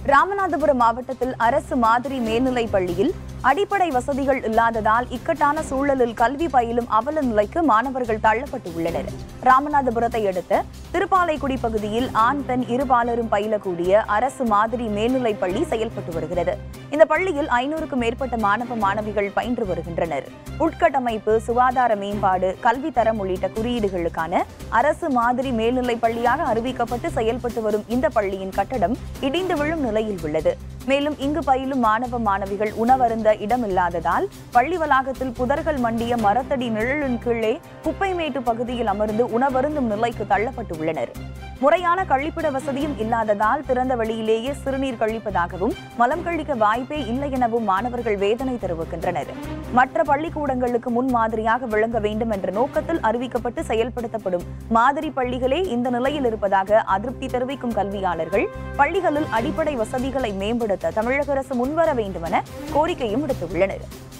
ராமநாதபுரம் மாவட்டத்தில் அரசு மாதிரி மேல்நிலைப் பள்ளியில் அடிப்படை வசதிகள் இல்லாததால் இக்கட்டான சூழலில் கல்வி பயிலும் அவல நிலைக்கு மாணவர்கள் தள்ளப்பட்டு உள்ளனர். ராமநாதபுரத்தை அடுத்த திருப்பாலைக்குடி பகுதியில் ஆண் பெண் இருபாலரும் பயிலக்கூடிய அரசு மாதிரி மேல்நிலைப் பள்ளி செயல்பட்டு வருகிறது. இந்த பள்ளியில் 500க்கும் மேற்பட்ட மாணவ மாணவிகள் பயின்று வருகின்றனர். உட்கட்டமைப்பு, சுகாதார மேம்பாடு, கல்வி தரம் உள்ளிட்ட குறியீடுகளுக்கான அரசு மாதிரி மேல்நிலைப் பள்ளியாக அறிவிக்கப்பட்டு செயல்பட்டு வரும் இந்த பள்ளியின் கட்டடம் இடிந்து விழும் நிலையில் உள்ளது. மேலும் இங்கு பயிலும் மாணவ மாணவிகள் உணவருந்த இடமில்லாததால் பள்ளி வளாகத்தில் புதர்கள் மண்டிய மரத்தடி நிழலின் கீழே குப்பைமேட்டு பகுதியில் அமர்ந்து உணவருந்தும் நிலைக்கு தள்ளப்பட்டுள்ளனர். முறையான கழிப்பிட வசதியும் இல்லாததால் திறந்த வெளியிலேயே சிறுநீர் கழிப்பதாகவும் மலம் கழிக்க வாய்ப்பே இல்லை எனவும் மாணவர்கள் வேதனை தெரிவிக்கின்றனர். மற்ற பள்ளிக்கூடங்களுக்கு முன் மாதிரியாக விளங்க வேண்டும் என்ற நோக்கத்தில் அறிவிக்கப்பட்டு செயல்படுத்தப்படும் மாதிரி பள்ளிகளே இந்த நிலையில் இருப்பதாக அதிருப்தி தெரிவிக்கும் கல்வியாளர்கள் பள்ளிகளில் அடிப்படை வசதிகளை மேம்படுத்த தமிழக அரசு முன்வர வேண்டும் என கோரிக்கையும் விடுத்துள்ளனர்.